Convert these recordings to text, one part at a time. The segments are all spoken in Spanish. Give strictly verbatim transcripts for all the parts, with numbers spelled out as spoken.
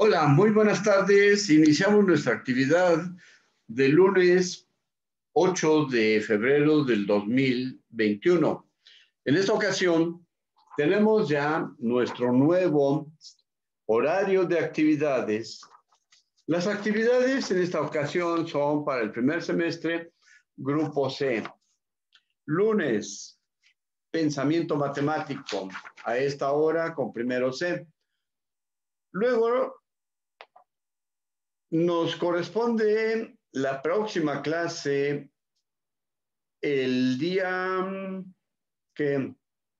Hola, muy buenas tardes. Iniciamos nuestra actividad del lunes ocho de febrero del dos mil veintiuno. En esta ocasión tenemos ya nuestro nuevo horario de actividades. Las actividades en esta ocasión son para el primer semestre, Grupo C. Lunes, pensamiento matemático, a esta hora con primero C. Luego nos corresponde la próxima clase el día que,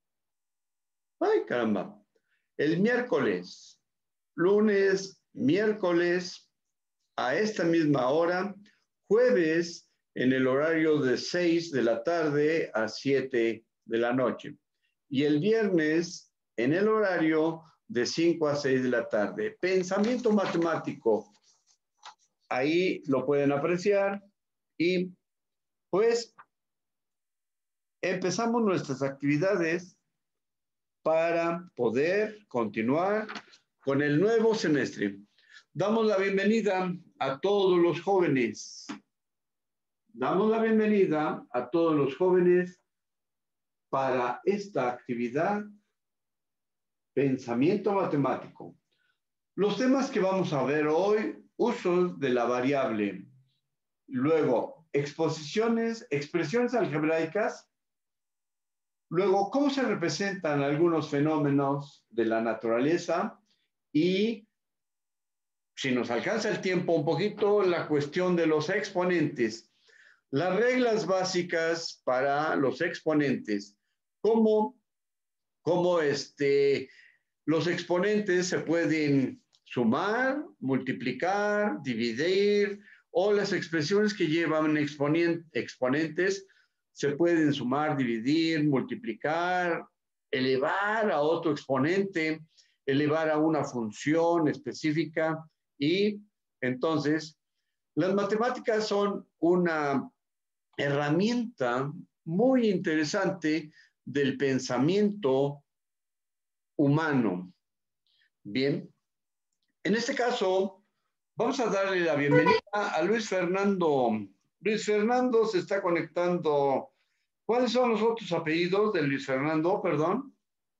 ay caramba, el miércoles, lunes, miércoles a esta misma hora, jueves en el horario de seis de la tarde a siete de la noche y el viernes en el horario de cinco a seis de la tarde. Pensamiento matemático. Ahí lo pueden apreciar y pues empezamos nuestras actividades para poder continuar con el nuevo semestre. Damos la bienvenida a todos los jóvenes. Damos la bienvenida a todos los jóvenes para esta actividad, pensamiento matemático. Los temas que vamos a ver hoy: usos de la variable, luego exposiciones, expresiones algebraicas, luego cómo se representan algunos fenómenos de la naturaleza y, si nos alcanza el tiempo un poquito, la cuestión de los exponentes, las reglas básicas para los exponentes, cómo, cómo este, los exponentes se pueden sumar, multiplicar, dividir, o las expresiones que llevan exponentes se pueden sumar, dividir, multiplicar, elevar a otro exponente, elevar a una función específica. Y entonces las matemáticas son una herramienta muy interesante del pensamiento humano. Bien, en este caso vamos a darle la bienvenida a Luis Fernando. Luis Fernando se está conectando. ¿Cuáles son los otros apellidos de Luis Fernando? Perdón.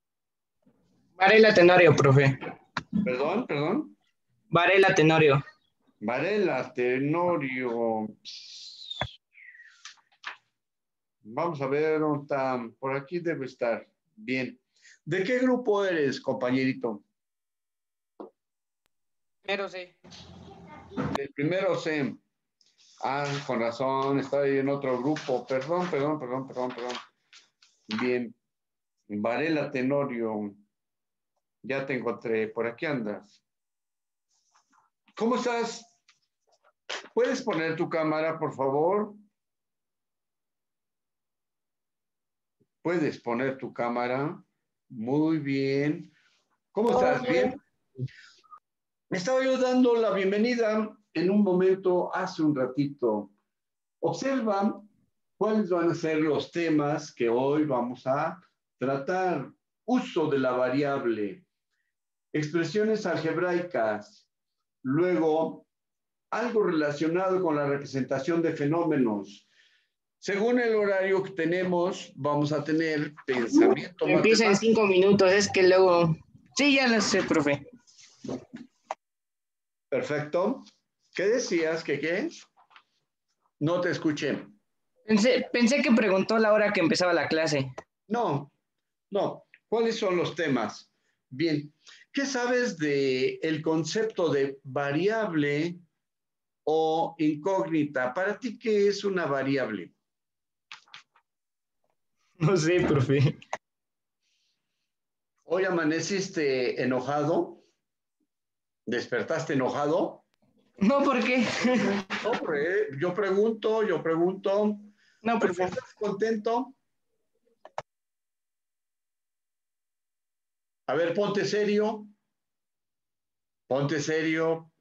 Varela Tenorio, profe. Perdón, perdón. Varela Tenorio. Varela Tenorio. Vamos a ver dónde está. Por aquí debe estar. Bien. ¿De qué grupo eres, compañerito? Primero C. Del primero C. Ah, con razón, está ahí en otro grupo. Perdón, perdón, perdón, perdón, perdón. Bien. Varela Tenorio. Ya te encontré. Por aquí andas. ¿Cómo estás? ¿Puedes poner tu cámara, por favor? ¿Puedes poner tu cámara? Muy bien. ¿Cómo estás? ¿Bien? Me estaba yo dando la bienvenida en un momento, hace un ratito. Observa cuáles van a ser los temas que hoy vamos a tratar. Uso de la variable, expresiones algebraicas, luego algo relacionado con la representación de fenómenos. Según el horario que tenemos, vamos a tener pensamiento Empieza en cinco minutos, es que luego... Sí, ya lo sé, profe. Perfecto. ¿Qué decías? ¿Que qué? No te escuché. Pensé, pensé que preguntó la hora que empezaba la clase. No, no. ¿Cuáles son los temas? Bien. ¿Qué sabes de el concepto de variable o incógnita? ¿Para ti qué es una variable? No sé, profe. ¿Hoy amaneciste enojado? ¿Despertaste enojado? No, ¿por qué? Hombre, yo pregunto, yo pregunto. No, profe. ¿Estás contento? A ver, ponte serio. Ponte serio.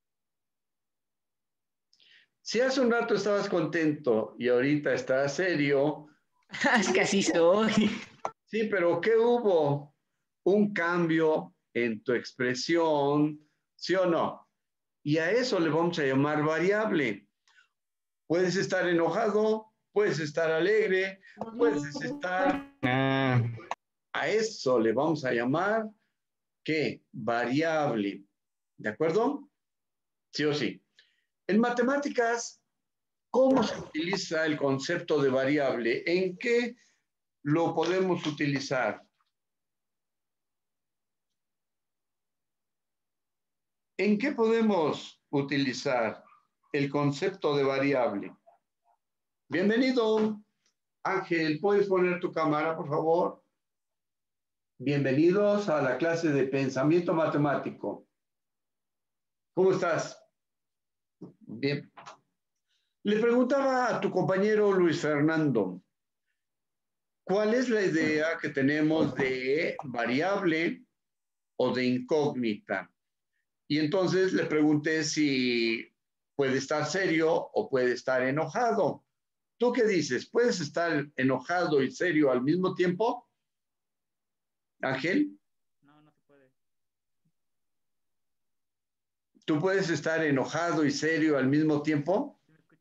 Si hace un rato estabas contento y ahorita estás serio. Es que así soy. Sí, pero ¿qué hubo? Un cambio en tu expresión ¿Sí o no? Y a eso le vamos a llamar variable. Puedes estar enojado, puedes estar alegre, puedes estar... Ah, A eso le vamos a llamar, ¿qué? Variable. ¿De acuerdo? Sí o sí. En matemáticas, ¿cómo se utiliza el concepto de variable? ¿En qué lo podemos utilizar? ¿En qué podemos utilizar el concepto de variable? Bienvenido, Ángel. ¿Puedes poner tu cámara, por favor? Bienvenidos a la clase de pensamiento matemático. ¿Cómo estás? Bien. Le preguntaba a tu compañero Luis Fernando, ¿cuál es la idea que tenemos de variable o de incógnita? Y entonces le pregunté si puede estar serio o puede estar enojado. ¿Tú qué dices? ¿Puedes estar enojado y serio al mismo tiempo? Ángel, No, no se puede. ¿tú puedes estar enojado y serio al mismo tiempo? ¿Sí me escucha?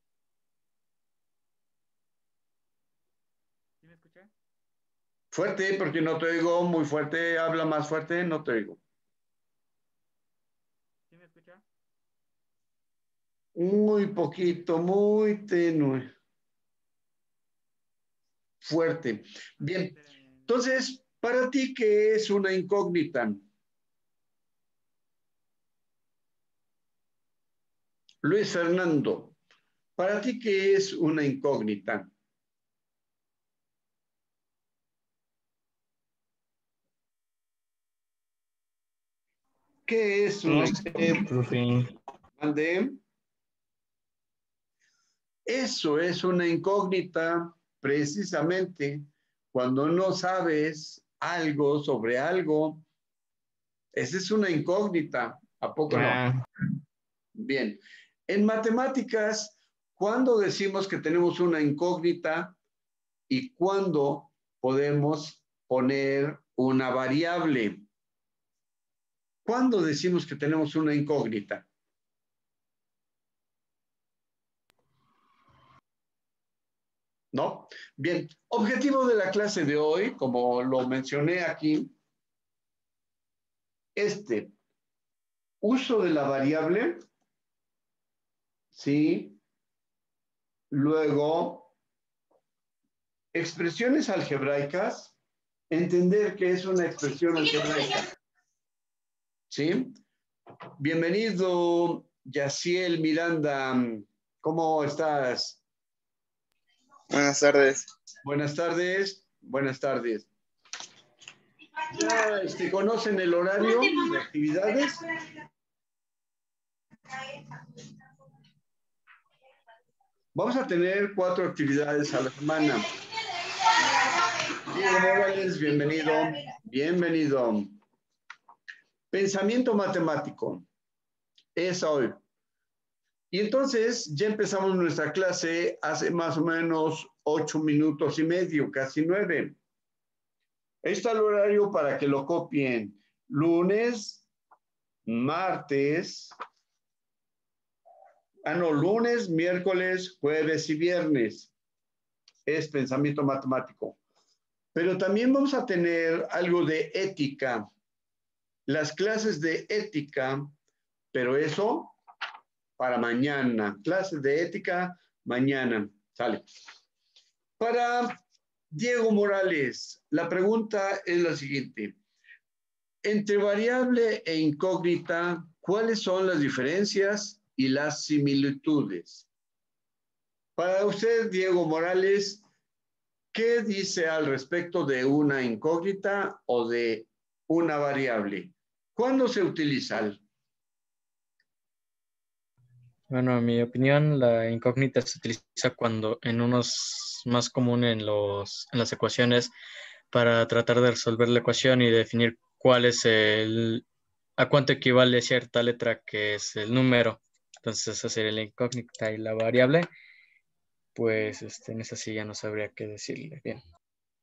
¿Sí me escucha? Fuerte, porque no te oigo muy fuerte. Habla más fuerte, no te oigo. ¿Sí me escucha? Muy poquito, muy tenue. Fuerte. Bien. Espérenme. Entonces, para ti, ¿qué es una incógnita? Luis Fernando, ¿para ti qué es una incógnita? ¿Qué es una no sé, profe. incógnita? Eso es una incógnita precisamente cuando no sabes algo sobre algo. Esa es una incógnita, ¿a poco no? Ah, Bien. En matemáticas, ¿cuándo decimos que tenemos una incógnita y cuándo podemos poner una variable? ¿Cuándo decimos que tenemos una incógnita? ¿No? Bien, objetivo de la clase de hoy, como lo mencioné aquí, este, uso de la variable, ¿sí? Luego, expresiones algebraicas, entender qué es una expresión algebraica, ¿sí? Bienvenido, Yaciel Miranda, ¿cómo estás? Buenas tardes. Buenas tardes, buenas tardes. ¿Ya este, conocen el horario de actividades? Vamos a tener cuatro actividades a la semana. Diego Morales, bienvenido, bienvenido. Pensamiento matemático, es hoy. Y entonces ya empezamos nuestra clase hace más o menos ocho minutos y medio, casi nueve. Ahí está el horario para que lo copien. Lunes, martes, ah no, lunes, miércoles, jueves y viernes. Es pensamiento matemático. Pero también vamos a tener algo de ética. Las clases de ética, pero eso para mañana. Clases de ética mañana. Sale. Para Diego Morales, la pregunta es la siguiente. Entre variable e incógnita, ¿cuáles son las diferencias y las similitudes? Para usted, Diego Morales, ¿qué dice al respecto de una incógnita o de una variable? ¿Cuándo se utilizan? Bueno, en mi opinión, la incógnita se utiliza cuando en unos más común en los en las ecuaciones para tratar de resolver la ecuación y definir cuál es el a cuánto equivale cierta letra que es el número. Entonces, esa sería la incógnita y la variable, pues este, en esa sí ya no sabría qué decirle bien.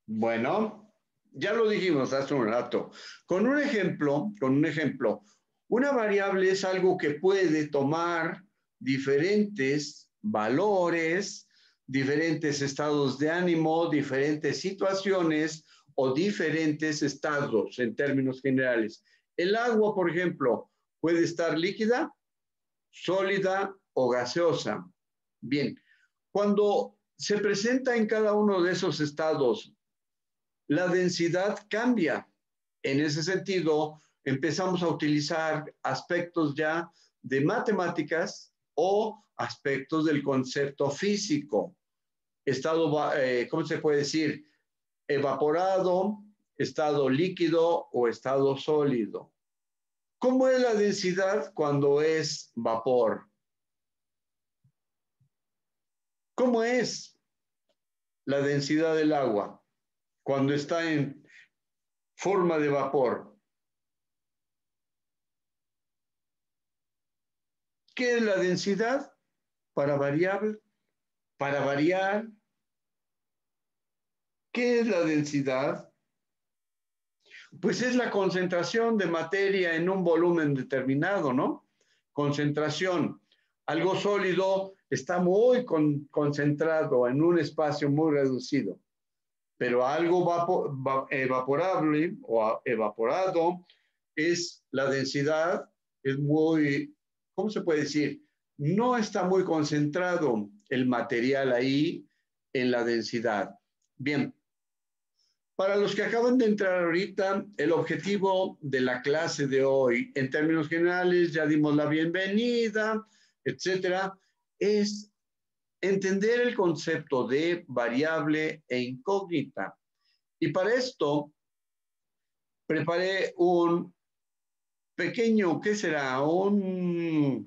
Bueno, ya lo dijimos hace un rato. Con un ejemplo, con un ejemplo, Una variable es algo que puede tomar diferentes valores, diferentes estados de ánimo, diferentes situaciones o diferentes estados en términos generales. El agua, por ejemplo, puede estar líquida, sólida o gaseosa. Bien, cuando se presenta en cada uno de esos estados, la densidad cambia. En ese sentido, empezamos a utilizar aspectos ya de matemáticas o aspectos del concepto físico. Estado, eh, ¿cómo se puede decir? Evaporado, estado líquido o estado sólido. ¿Cómo es la densidad cuando es vapor? ¿Cómo es la densidad del agua cuando está en forma de vapor? ¿Qué es la densidad? Para variar, para variar. ¿Qué es la densidad? Pues es la concentración de materia en un volumen determinado, ¿no? Concentración. Algo sólido está muy con, concentrado en un espacio muy reducido, pero algo vapo, va, evaporable o evaporado es la densidad, es muy, ¿cómo se puede decir? No está muy concentrado el material ahí en la densidad. Bien. Para los que acaban de entrar ahorita, el objetivo de la clase de hoy, en términos generales, ya dimos la bienvenida, etcétera, es entender el concepto de variable e incógnita. Y para esto, preparé un pequeño, ¿qué será? Un,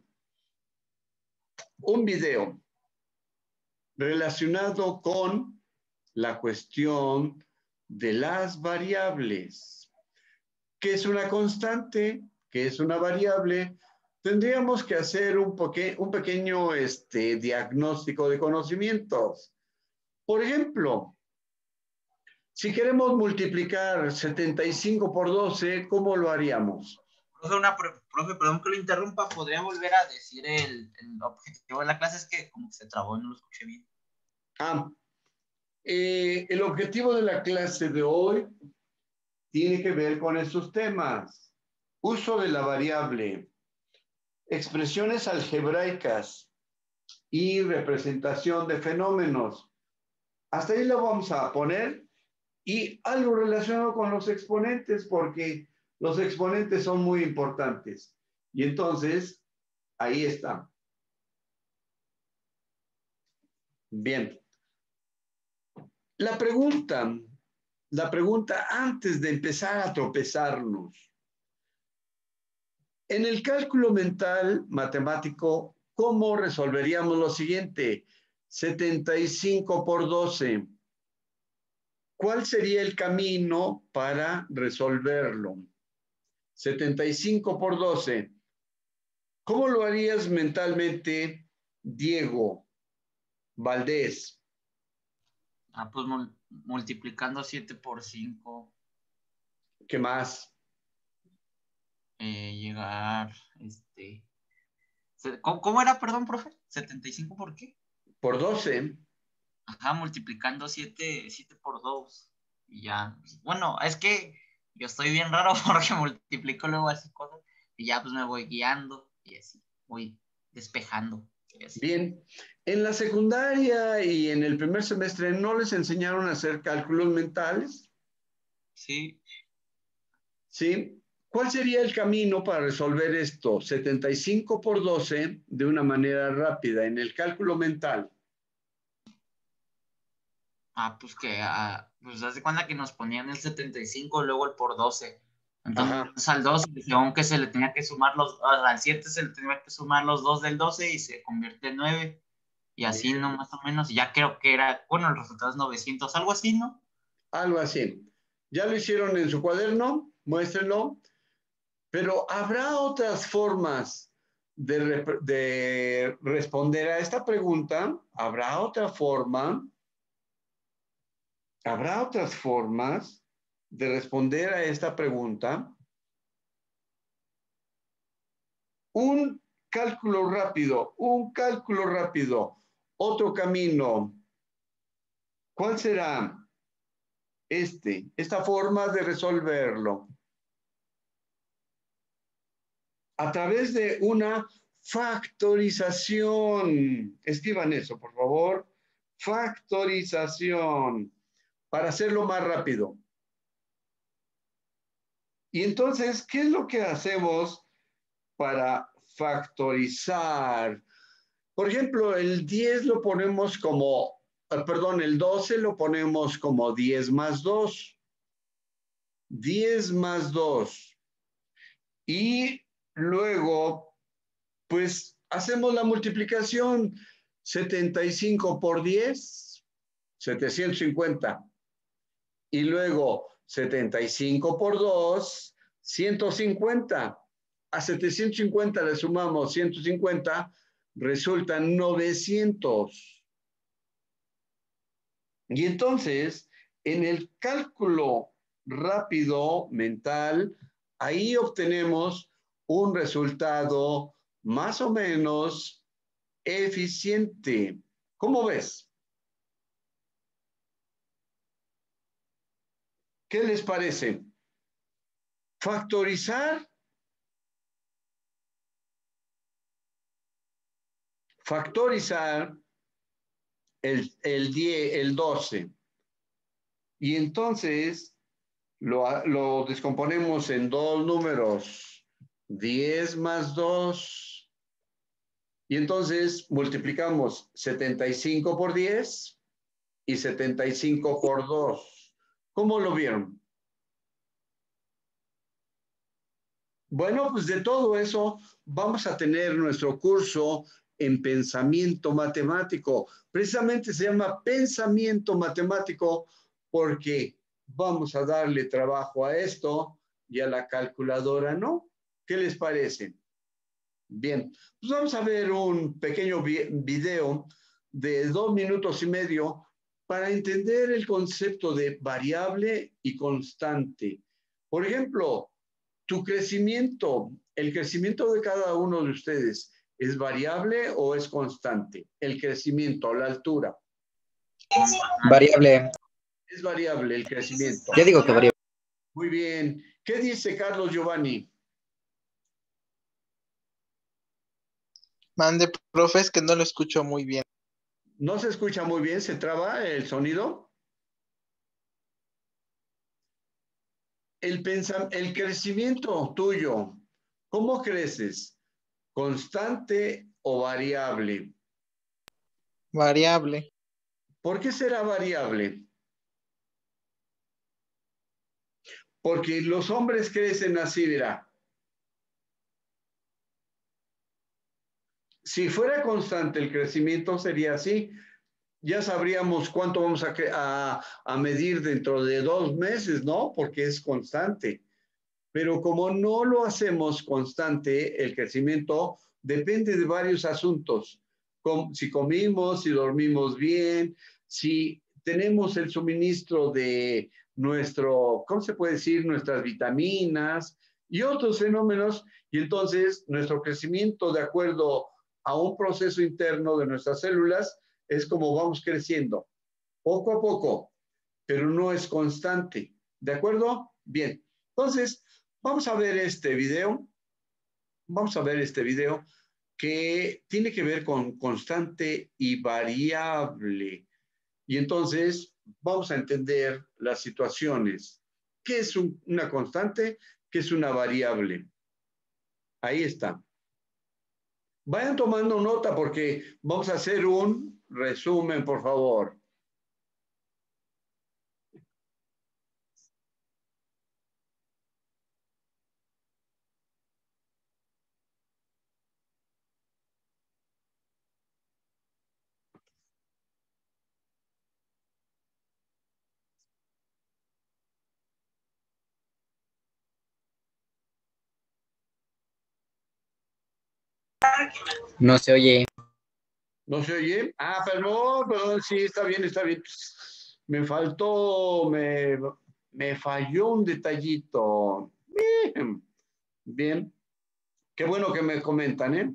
un video relacionado con la cuestión de las variables. ¿Qué es una constante? ¿Qué es una variable? Tendríamos que hacer un, un pequeño este, diagnóstico de conocimientos. Por ejemplo, si queremos multiplicar setenta y cinco por doce, ¿cómo lo haríamos? Profe, una, profe, perdón que lo interrumpa, ¿podría volver a decir el, el objetivo de la clase? Es que como que se trabó y no lo escuché bien. Ah, eh, el objetivo de la clase de hoy tiene que ver con estos temas. Uso de la variable, expresiones algebraicas y representación de fenómenos. Hasta ahí lo vamos a poner y algo relacionado con los exponentes, porque los exponentes son muy importantes. Y entonces, ahí está. Bien. La pregunta, la pregunta antes de empezar a tropezarnos. En el cálculo mental matemático, ¿cómo resolveríamos lo siguiente? setenta y cinco por doce. ¿Cuál sería el camino para resolverlo? setenta y cinco por doce. ¿Cómo lo harías mentalmente, Diego Valdés? Ah, pues mul multiplicando siete por cinco. ¿Qué más? Eh, llegar, este... ¿Cómo, ¿Cómo era, perdón, profe? ¿setenta y cinco por qué? Por doce. Ajá, multiplicando siete, siete por dos. Y ya, bueno, es que yo estoy bien raro porque multiplico luego así cosas y ya pues me voy guiando y así, voy despejando. Bien, en la secundaria y en el primer semestre, ¿no les enseñaron a hacer cálculos mentales? Sí. Sí. ¿Cuál sería el camino para resolver esto? setenta y cinco por doce de una manera rápida en el cálculo mental. Ah, pues que, ah, pues hace cuenta que nos ponían el setenta y cinco, luego el por doce. Entonces, ajá, al doce, según que se le tenía que sumar los, al siete se le tenía que sumar los dos del doce y se convierte en nueve. Y así, bien, ¿no? Más o menos, ya creo que era, bueno, el resultado es novecientos, algo así, ¿no? Algo así. ¿Ya lo hicieron en su cuaderno? Muéstrenlo. Pero habrá otras formas de, de responder a esta pregunta. ¿Habrá otra forma? ¿Habrá otras formas de responder a esta pregunta? un cálculo rápido, un cálculo rápido, otro camino. ¿Cuál será? Este, esta forma de resolverlo. A través de una factorización. Escriban eso, por favor. Factorización. Para hacerlo más rápido. Y entonces, ¿qué es lo que hacemos para factorizar? Por ejemplo, el diez lo ponemos como, perdón, el doce lo ponemos como diez más dos. diez más dos. Y luego, pues, hacemos la multiplicación. setenta y cinco por diez, setecientos cincuenta. Y luego, setenta y cinco por dos, ciento cincuenta. A setecientos cincuenta le sumamos ciento cincuenta, resultan novecientos. Y entonces, en el cálculo rápido mental, ahí obtenemos un resultado más o menos eficiente. ¿Cómo ves? ¿Qué les parece? Factorizar. Factorizar el, el diez, el doce. Y entonces lo, lo descomponemos en dos números. diez más dos. Y entonces multiplicamos setenta y cinco por diez y setenta y cinco por dos. ¿Cómo lo vieron? Bueno, pues de todo eso vamos a tener nuestro curso en pensamiento matemático. Precisamente se llama pensamiento matemático porque vamos a darle trabajo a esto y a la calculadora, ¿no? ¿Qué les parece? Bien, pues vamos a ver un pequeño video de dos minutos y medio para entender el concepto de variable y constante. Por ejemplo, tu crecimiento, el crecimiento de cada uno de ustedes, ¿es variable o es constante? El crecimiento, la altura. Variable. Es variable el crecimiento. Yo digo que variable. Muy bien. ¿Qué dice Carlos Giovanni? Mande, profe, es que no lo escucho muy bien. ¿No se escucha muy bien? ¿Se traba el sonido? El, pensam- el crecimiento tuyo, ¿cómo creces? ¿Constante o variable? Variable. ¿Por qué será variable? Porque los hombres crecen así, verá. Si fuera constante el crecimiento sería así. Ya sabríamos cuánto vamos a, a, a medir dentro de dos meses, ¿no? Porque es constante. Pero como no lo hacemos constante, el crecimiento depende de varios asuntos. Com- si comimos, si dormimos bien, si tenemos el suministro de nuestro, ¿cómo se puede decir? Nuestras vitaminas y otros fenómenos. Y entonces nuestro crecimiento de acuerdo a un proceso interno de nuestras células es como vamos creciendo, poco a poco, pero no es constante. ¿De acuerdo? Bien. Entonces, vamos a ver este video. Vamos a ver este video que tiene que ver con constante y variable. Y entonces vamos a entender las situaciones. ¿Qué es un, una constante? ¿Qué es una variable? Ahí está. Vayan tomando nota porque vamos a hacer un resumen, por favor. No se oye. ¿No se oye? Ah, perdón, perdón, sí, está bien, está bien. Me faltó, me, me falló un detallito. Bien, bien. Qué bueno que me comentan, ¿eh?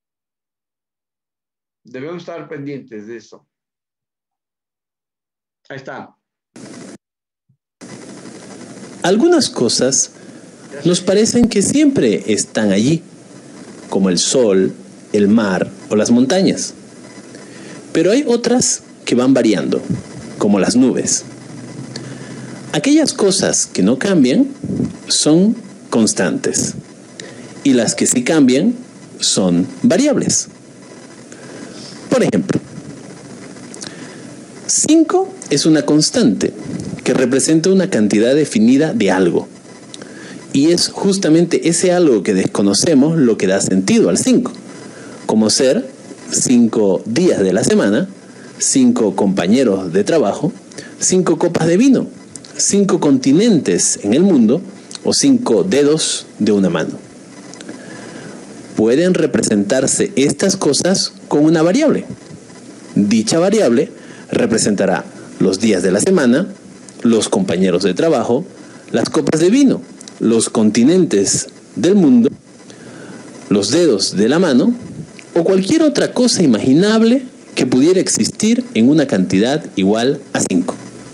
Debemos estar pendientes de eso. Ahí está. Algunas cosas nos parecen que siempre están allí, como el sol, el mar o las montañas. Pero hay otras que van variando, como las nubes. Aquellas cosas que no cambian son constantes, y las que sí cambian son variables. Por ejemplo, cinco es una constante que representa una cantidad definida de algo. Y es justamente ese algo que desconocemos lo que da sentido al cinco, como ser cinco días de la semana, cinco compañeros de trabajo, cinco copas de vino, cinco continentes en el mundo o cinco dedos de una mano. Pueden representarse estas cosas con una variable. Dicha variable representará los días de la semana, los compañeros de trabajo, las copas de vino, los continentes del mundo, los dedos de la mano o cualquier otra cosa imaginable que pudiera existir en una cantidad igual a cinco.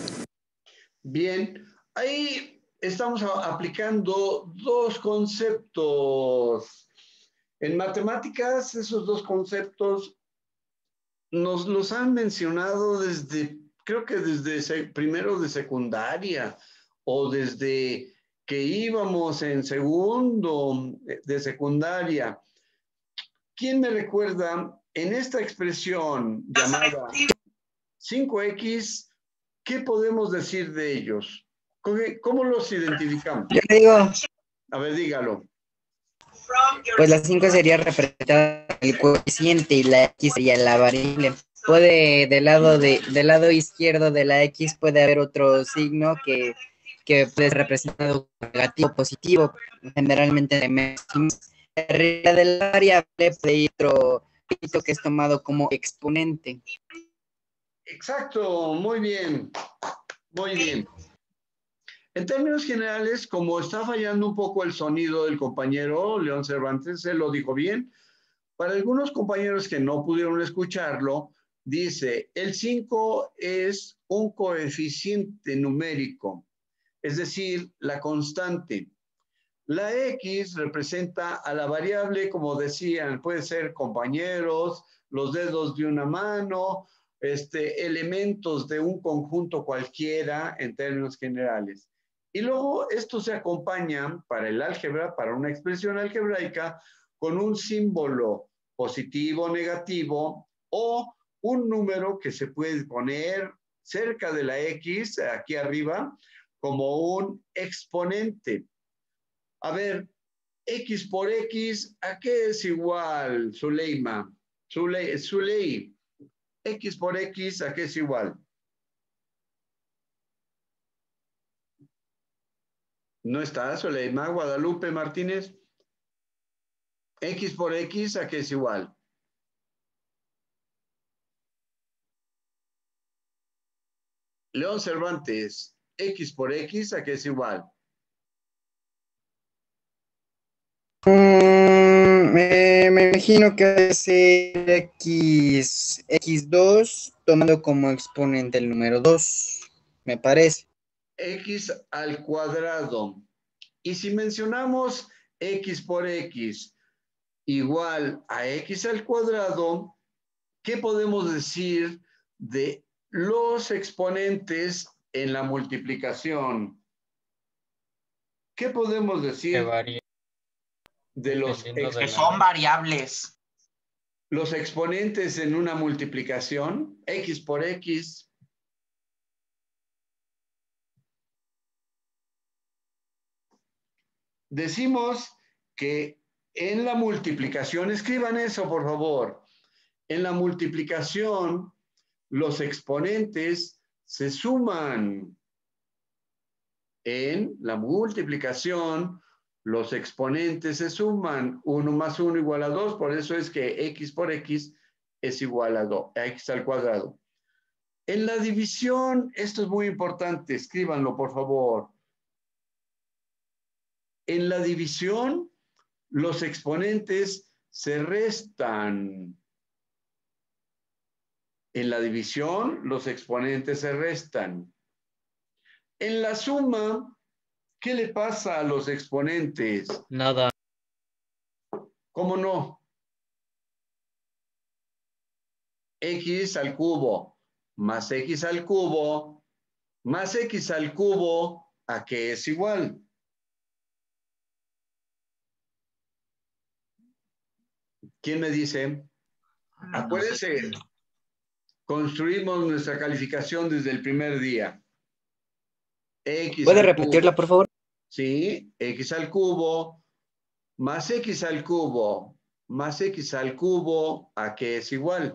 Bien, ahí estamos aplicando dos conceptos. En matemáticas, esos dos conceptos nos los han mencionado desde, creo que desde primero de secundaria o desde que íbamos en segundo de secundaria. ¿Quién me recuerda en esta expresión llamada cinco equis? ¿Qué podemos decir de ellos? ¿Cómo los identificamos? Yo digo, A ver, dígalo. pues la cinco sería representada el coeficiente y la X sería la variable. Puede, del lado, de, del lado izquierdo de la X puede haber otro signo que, que puede ser representado negativo o positivo, generalmente de máximos. Arriba de la variable puede ir otro signo que es tomado como exponente. Exacto, muy bien, muy bien. En términos generales, como está fallando un poco el sonido del compañero León Cervantes, él lo dijo bien. Para algunos compañeros que no pudieron escucharlo, dice, el cinco es un coeficiente numérico, es decir, la constante. La X representa a la variable, como decían, puede ser compañeros, los dedos de una mano, este, elementos de un conjunto cualquiera en términos generales. Y luego esto se acompaña para el álgebra, para una expresión algebraica, con un símbolo positivo, negativo o un número que se puede poner cerca de la X, aquí arriba, como un exponente. A ver, X por X, ¿a qué es igual, Zuleima? Zuley, Zuley, X por X, ¿a qué es igual? ¿No está Zuleima? Guadalupe Martínez. X por X, ¿a qué es igual? León Cervantes, X por X, ¿a qué es igual? Mm, me, me imagino que es X, X dos tomando como exponente el número dos, me parece. X al cuadrado. Y si mencionamos X por X igual a X al cuadrado, ¿qué podemos decir de los exponentes en la multiplicación? ¿Qué podemos decir de los, ex que son variables? Los exponentes en una multiplicación? X por X. Decimos que en la multiplicación, escriban eso por favor, en la multiplicación los exponentes se suman. En la multiplicación los exponentes se suman. uno más uno igual a dos, por eso es que X por X es igual a dos, a X al cuadrado. En la división, esto es muy importante, escríbanlo por favor. En la división, los exponentes se restan. En la división, los exponentes se restan. En la suma, ¿qué le pasa a los exponentes? Nada. ¿Cómo no? X al cubo más X al cubo más X al cubo, ¿a qué es igual? ¿Quién me dice? Acuérdense, No sé. construimos nuestra calificación desde el primer día. X ¿Puede al repetirla, cubo. por favor? Sí, X al cubo más X al cubo más X al cubo, ¿a qué es igual?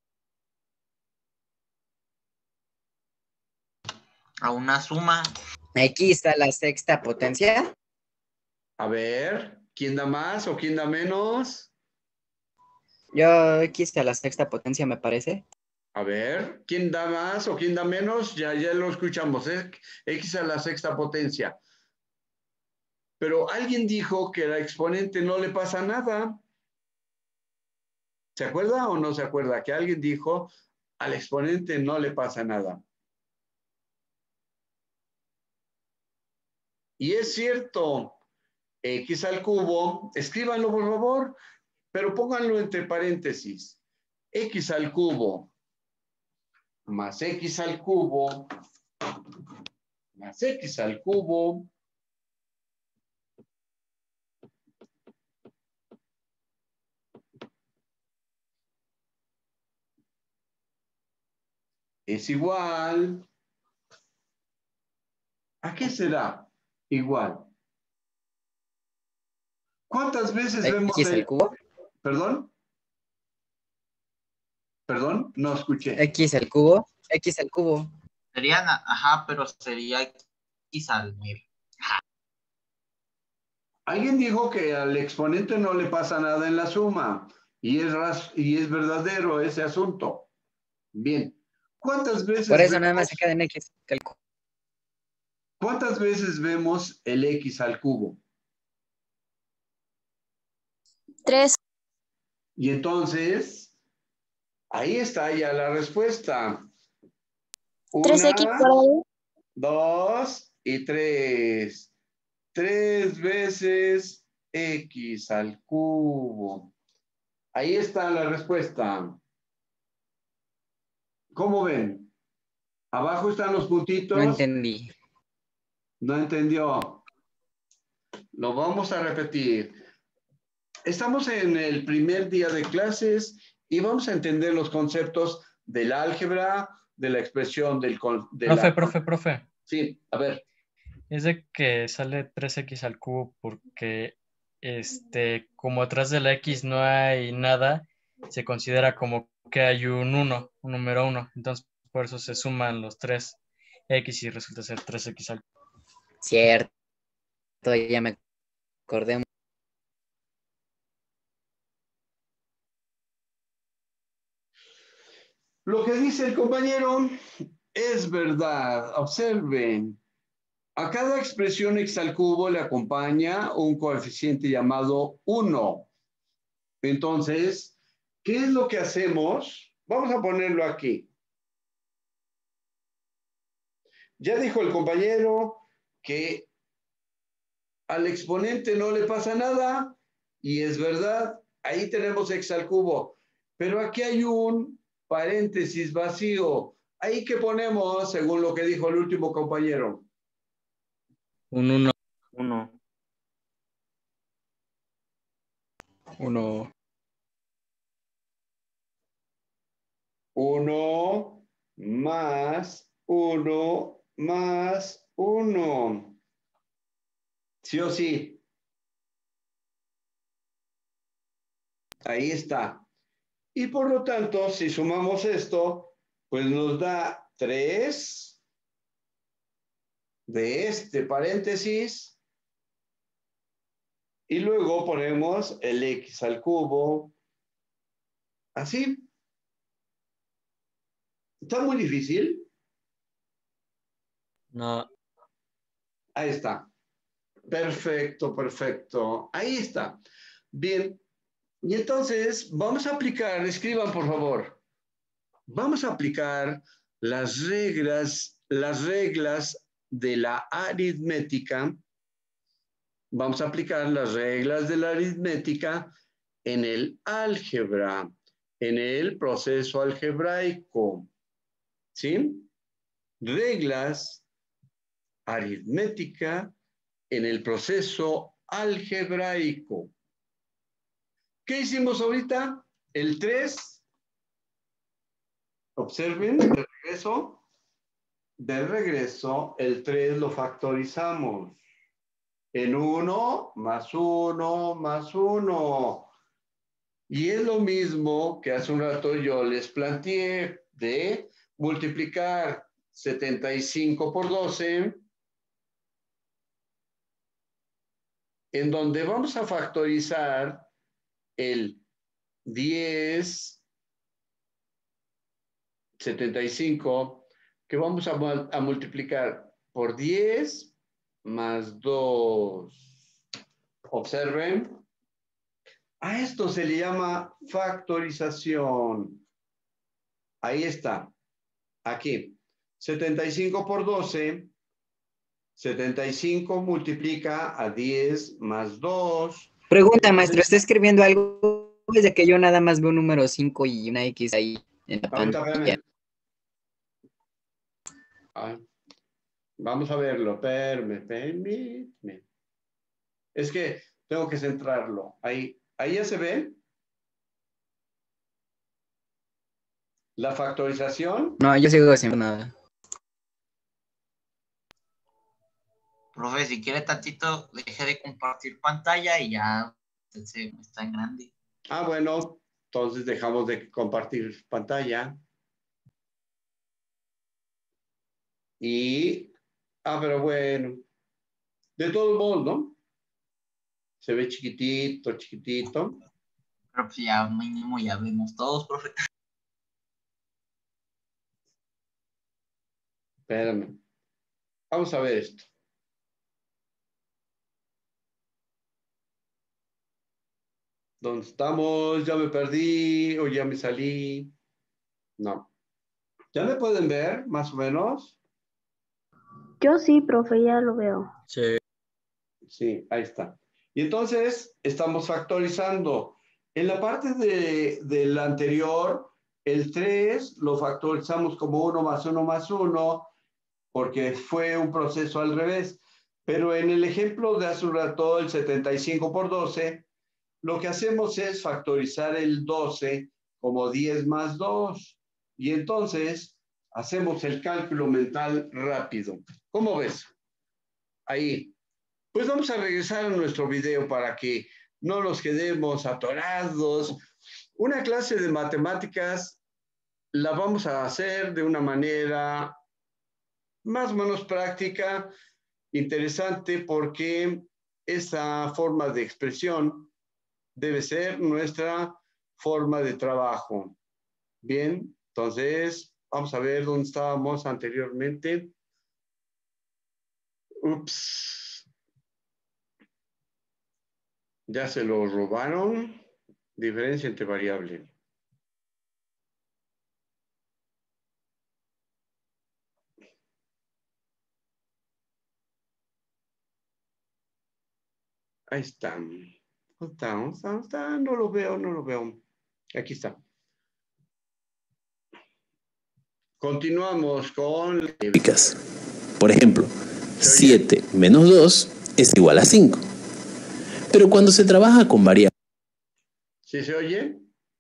A una suma. X a la sexta potencia. A ver, ¿quién da más o quién da menos? Yo X a la sexta potencia, me parece. A ver, ¿quién da más o quién da menos? Ya, ya lo escuchamos, ¿eh? X a la sexta potencia. Pero alguien dijo que al exponente no le pasa nada. ¿Se acuerda o no se acuerda? Que alguien dijo, al exponente no le pasa nada. Y es cierto, X al cubo, escríbanlo por favor, pero pónganlo entre paréntesis. X al cubo más X al cubo más X al cubo es igual. ¿A qué será igual? ¿Cuántas veces vemos X al el... cubo. ¿Perdón? ¿Perdón? No escuché. X al cubo. X al cubo. Serían, ajá, pero sería X al mil. Alguien dijo que al exponente no le pasa nada en la suma y es, ras- y es verdadero ese asunto. Bien. ¿Cuántas veces Por eso vemos, nada más se queda en X al cubo. ¿cuántas veces vemos el X al cubo? Tres. Y entonces, ahí está ya la respuesta. Tres Una, X cuadrado. dos y tres. Tres veces X al cubo. Ahí está la respuesta. ¿Cómo ven? Abajo están los puntitos. No entendí. No entendió. Lo vamos a repetir. Estamos en el primer día de clases y vamos a entender los conceptos del álgebra, de la expresión del... De Profe, la... profe, profe. Sí, a ver. Es de que sale tres X al cubo porque, este, como atrás de la X no hay nada, se considera como que hay un uno, un número uno. Entonces, por eso se suman los tres X y resulta ser tres X al cubo. Cierto. Ya me acordé. Lo que dice el compañero es verdad. Observen. A cada expresión x al cubo le acompaña un coeficiente llamado uno. Entonces, ¿qué es lo que hacemos? Vamos a ponerlo aquí. Ya dijo el compañero que al exponente no le pasa nada y es verdad, ahí tenemos x al cubo. Pero aquí hay un paréntesis vacío. ¿Ahí qué ponemos según lo que dijo el último compañero? Un uno. Uno. Uno. Uno más uno más uno. ¿Sí o sí? Ahí está. Y por lo tanto, si sumamos esto, pues nos da tres de este paréntesis y luego ponemos el x al cubo. Así. ¿Está muy difícil? No. Ahí está. Perfecto, perfecto. Ahí está. Bien, y entonces vamos a aplicar, escriban por favor, vamos a aplicar las reglas, las reglas de la aritmética. Vamos a aplicar las reglas de la aritmética en el álgebra, en el proceso algebraico. ¿Sí? Reglas aritmética en el proceso algebraico. ¿Qué hicimos ahorita? El tres. Observen, de regreso. De regreso, el tres lo factorizamos. En uno, más uno, más uno. Y es lo mismo que hace un rato yo les planteé de multiplicar setenta y cinco por doce, en donde vamos a factorizar el diez, setenta y cinco, que vamos a, a multiplicar por diez más dos. Observen. A esto se le llama factorización. Ahí está. Aquí. setenta y cinco por doce. setenta y cinco multiplica a diez más dos. Pregunta, maestro, ¿está escribiendo algo? Es de que yo nada más veo un número cinco y una X ahí en la Ahorita, pantalla. espérame. Ah, vamos a verlo. Perme, permíteme. Es que tengo que centrarlo. Ahí, ahí ya se ve. La factorización. No, yo sigo haciendo nada. Profe, si quiere tantito, deje de compartir pantalla y ya se está en grande. Ah, bueno, entonces dejamos de compartir pantalla. Y, ah, pero bueno, de todos modos, ¿no? Se ve chiquitito, chiquitito. Pero pues ya mínimo ya vemos todos, profe. Espérame. Vamos a ver esto. ¿Dónde estamos? Ya me perdí o ya me salí. No. ¿Ya me pueden ver, más o menos? Yo sí, profe, ya lo veo. Sí. Sí, ahí está. Y entonces estamos factorizando. En la parte de, del anterior, el tres lo factorizamos como uno más uno más uno, porque fue un proceso al revés. Pero en el ejemplo de hace un rato, el setenta y cinco por doce, lo que hacemos es factorizar el doce como diez más dos. Y entonces hacemos el cálculo mental rápido. ¿Cómo ves? Ahí. Pues vamos a regresar a nuestro video para que no nos quedemos atorados. Una clase de matemáticas la vamos a hacer de una manera más o menos práctica, interesante, porque esa forma de expresión debe ser nuestra forma de trabajo. Bien, entonces vamos a ver dónde estábamos anteriormente. Ups. Ya se lo robaron. Diferencia entre variable. Ahí está. ¿Dónde está? ¿Dónde está? ¿Dónde está? No lo veo, no lo veo. Aquí está. Continuamos con... Por ejemplo, siete menos dos es igual a cinco. Pero cuando se trabaja con variables... ¿Sí se oye?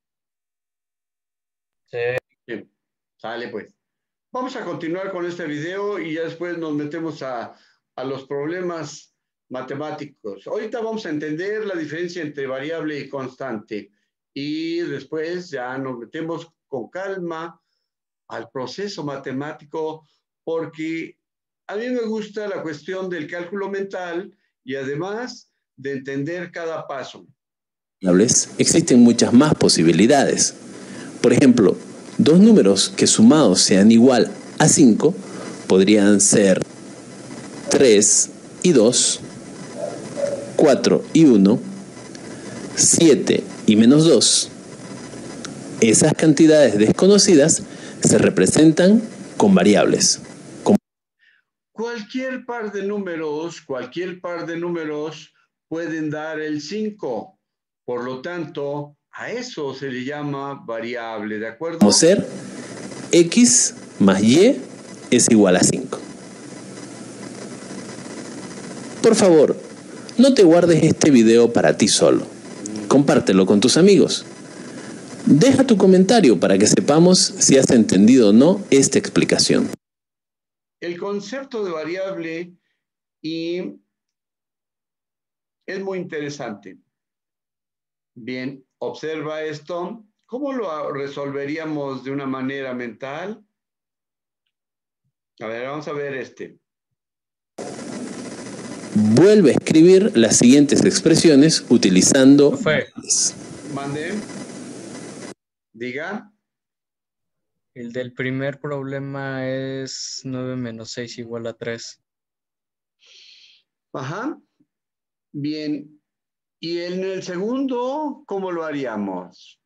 Sí. Bien, sale pues. Vamos a continuar con este video y ya después nos metemos a, a los problemas matemáticos. Ahorita vamos a entender la diferencia entre variable y constante. Y después ya nos metemos con calma al proceso matemático, porque a mí me gusta la cuestión del cálculo mental y además de entender cada paso. Existen muchas más posibilidades. Por ejemplo, dos números que sumados sean igual a cinco podrían ser tres y dos, cuatro y uno, siete y menos dos. Esas cantidades desconocidas se representan con variables. Con... Cualquier par de números, cualquier par de números pueden dar el cinco. Por lo tanto, a eso se le llama variable, ¿de acuerdo? Como ser x más y es igual a cinco. Por favor, no te guardes este video para ti solo. Compártelo con tus amigos. Deja tu comentario para que sepamos si has entendido o no esta explicación. El concepto de variable y es muy interesante. Bien, observa esto. ¿Cómo lo resolveríamos de una manera mental? A ver, vamos a ver este. Vuelve a escribir las siguientes expresiones utilizando... Fue. Mande. Diga. El del primer problema es nueve menos seis igual a tres. Ajá. Bien. Y en el segundo, ¿cómo lo haríamos?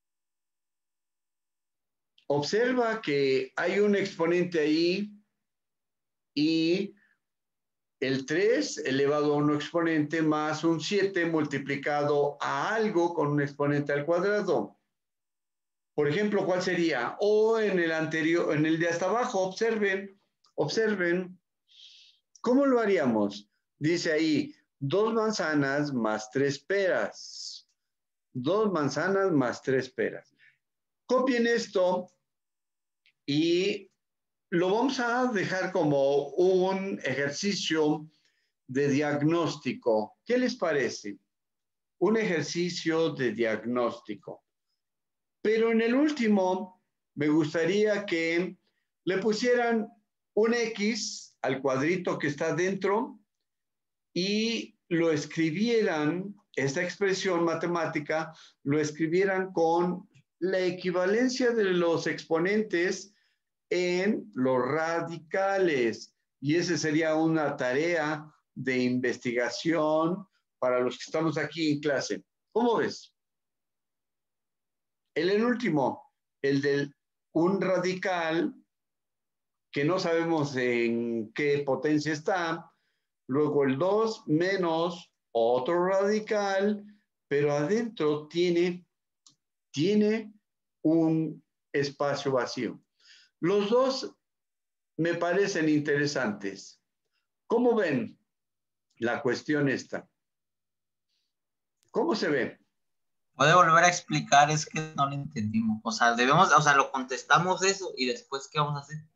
Observa que hay un exponente ahí y el tres elevado a un exponente más un siete multiplicado a algo con un exponente al cuadrado. Por ejemplo, ¿cuál sería? O en el anterior, en el de hasta abajo, observen, observen. ¿Cómo lo haríamos? Dice ahí, dos manzanas más tres peras. Dos manzanas más tres peras. Copien esto y lo vamos a dejar como un ejercicio de diagnóstico. ¿Qué les parece? Un ejercicio de diagnóstico. Pero en el último, me gustaría que le pusieran un X al cuadrito que está dentro y lo escribieran, esta expresión matemática, lo escribieran con la equivalencia de los exponentes en los radicales. Y esa sería una tarea de investigación para los que estamos aquí en clase. ¿Cómo ves? El, el último, el del un radical, que no sabemos en qué potencia está. Luego el dos menos otro radical, pero adentro tiene, tiene un espacio vacío. Los dos me parecen interesantes. ¿Cómo ven la cuestión esta? ¿Cómo se ve? ¿Puede volver a explicar? Es que no lo entendimos. O sea, debemos, o sea, lo contestamos eso y después, ¿qué vamos a hacer?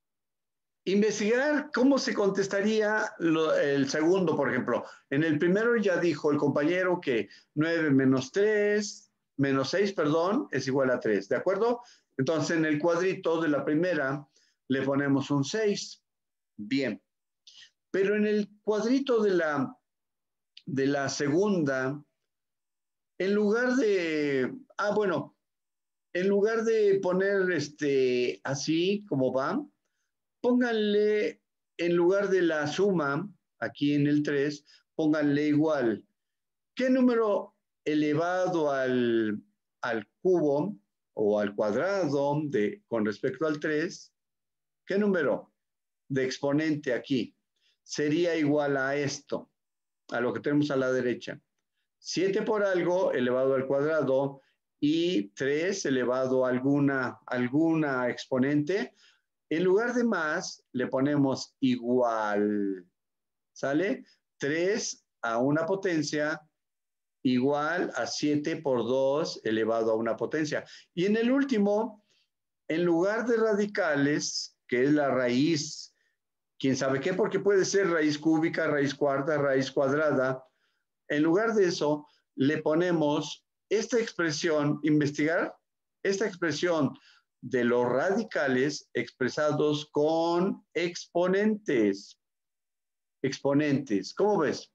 Investigar cómo se contestaría lo, el segundo, por ejemplo. En el primero ya dijo el compañero que nueve menos tres, menos seis, perdón, es igual a tres, ¿de acuerdo? Entonces, en el cuadrito de la primera le ponemos un seis. Bien. Pero en el cuadrito de la, de la segunda, en lugar de... Ah, bueno, en lugar de poner este así como va, pónganle, en lugar de la suma, aquí en el tres, pónganle igual. ¿Qué número elevado al, al cubo o al cuadrado de, con respecto al tres? ¿Qué número de exponente aquí sería igual a esto, a lo que tenemos a la derecha? siete por algo elevado al cuadrado y tres elevado a alguna, alguna exponente. En lugar de más, le ponemos igual. ¿Sale? tres a una potencia igual a siete por dos elevado a una potencia. Y en el último, en lugar de radicales, que es la raíz, quién sabe qué, porque puede ser raíz cúbica, raíz cuarta, raíz cuadrada. En lugar de eso, le ponemos esta expresión, investigar esta expresión de los radicales expresados con exponentes. Exponentes, ¿cómo ves?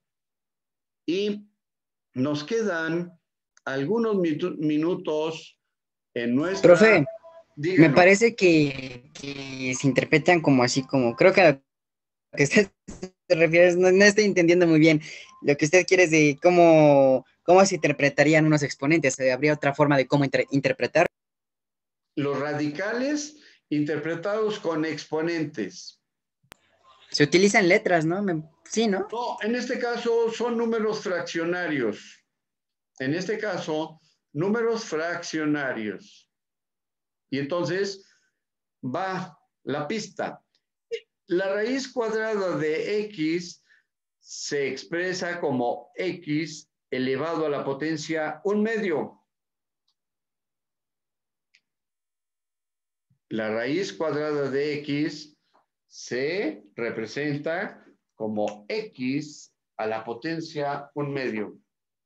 Y nos quedan algunos minutos en nuestra... Profe, Díganos. me parece que, que se interpretan como así, como creo que lo que usted te refieres, no, no estoy entendiendo muy bien. Lo que usted quiere es de cómo, cómo se interpretarían unos exponentes. ¿Habría otra forma de cómo inter interpretar? Los radicales interpretados con exponentes. Se utilizan letras, ¿no? Me, sí, ¿no? No, en este caso son números fraccionarios. En este caso, números fraccionarios. Y entonces va la pista. La raíz cuadrada de x se expresa como x elevado a la potencia un medio. La raíz cuadrada de x se representa como x a la potencia un medio.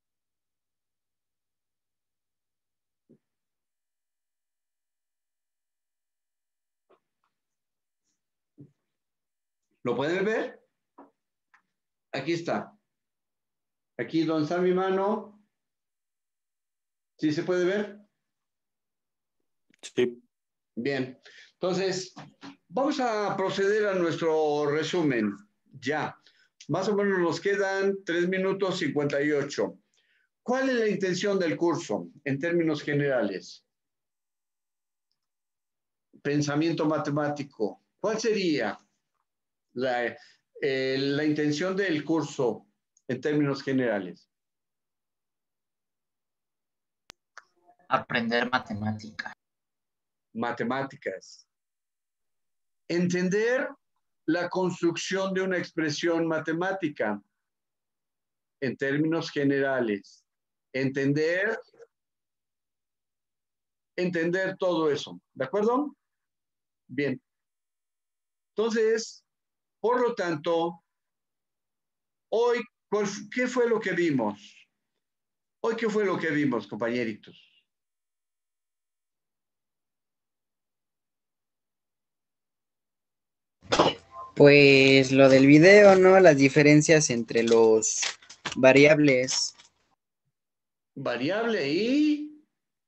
¿Lo pueden ver? Aquí está. Aquí donde está mi mano. ¿Sí se puede ver? Sí. Bien. Entonces, vamos a proceder a nuestro resumen. Ya. Más o menos nos quedan tres minutos cincuenta y ocho. ¿Cuál es la intención del curso en términos generales? Pensamiento matemático. ¿Cuál sería la, eh, la intención del curso en términos generales? Aprender matemática. Matemáticas. Entender la construcción de una expresión matemática en términos generales. Entender, entender todo eso. ¿De acuerdo? Bien. Entonces, por lo tanto, hoy, ¿qué fue lo que vimos? Hoy, ¿qué fue lo que vimos, compañeritos? Pues lo del video, ¿no? Las diferencias entre los variables. Variable y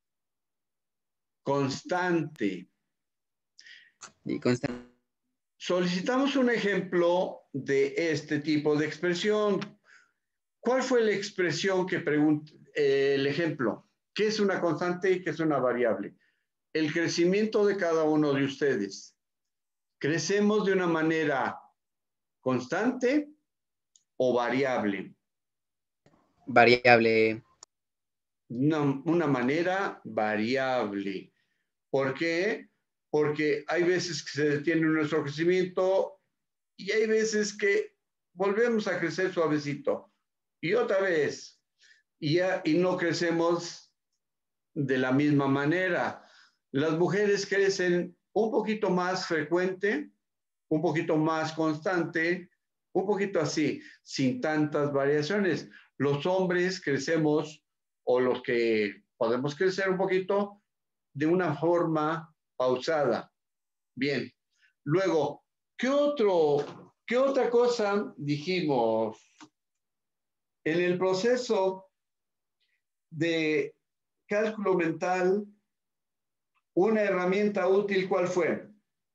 constante. Y constante. Solicitamos un ejemplo de este tipo de expresión. ¿Cuál fue la expresión que pregunta eh, el ejemplo? ¿Qué es una constante y qué es una variable? El crecimiento de cada uno de ustedes. ¿Crecemos de una manera constante o variable? Variable. Una, una manera variable. ¿Por qué? Porque hay veces que se detiene nuestro crecimiento y hay veces que volvemos a crecer suavecito. Y otra vez, y, ya, y no crecemos de la misma manera. Las mujeres crecen un poquito más frecuente, un poquito más constante, un poquito así, sin tantas variaciones. Los hombres crecemos, o los que podemos crecer un poquito, de una forma pausada. Bien. Luego, ¿qué otro, qué otra cosa dijimos? En el proceso de cálculo mental, una herramienta útil, ¿cuál fue?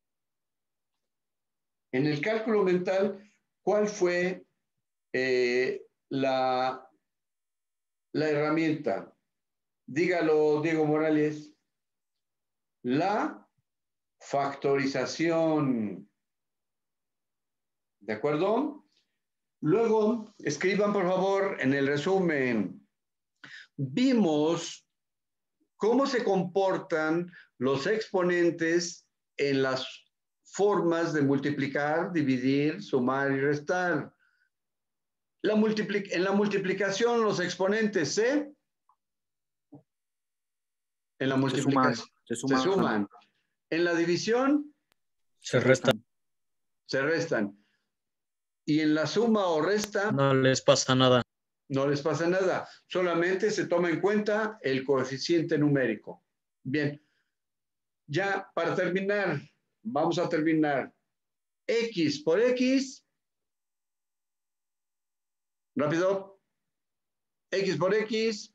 En el cálculo mental, ¿cuál fue eh, la, la herramienta? Dígalo, Diego Morales. La factorización. ¿De acuerdo? Luego, escriban, por favor, en el resumen. Vimos cómo se comportan los exponentes en las formas de multiplicar, dividir, sumar y restar. La multiplic- en la multiplicación, los exponentes se, en la multiplicación se se suman. suman. En la división Se restan. se restan. Y en la suma o resta No les pasa nada. no les pasa nada. Solamente se toma en cuenta el coeficiente numérico. Bien. Ya para terminar, vamos a terminar. X por X. Rápido. X por X.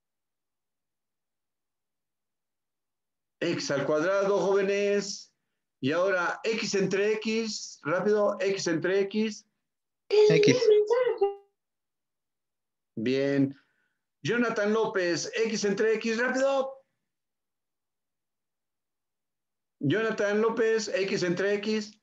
X al cuadrado, jóvenes. Y ahora X entre X, rápido, X entre X. X. Bien. Jonathan López, X entre X, rápido. Jonathan López, X entre X.